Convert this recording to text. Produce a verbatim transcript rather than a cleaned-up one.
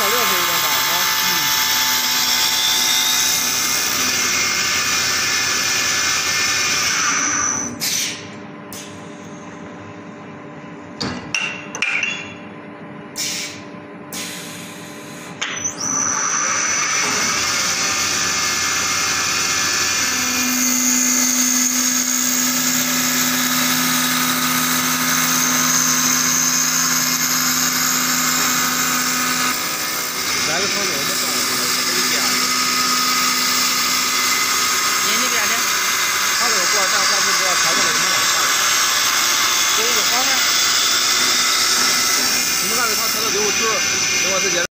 六十有点大哈。嗯。来个朋友，我们中午这个家。 你那边的？ 他这个锅咱咱就不要开过来，你们来。 有一个好的。 你们看这他开到六十，另外直接。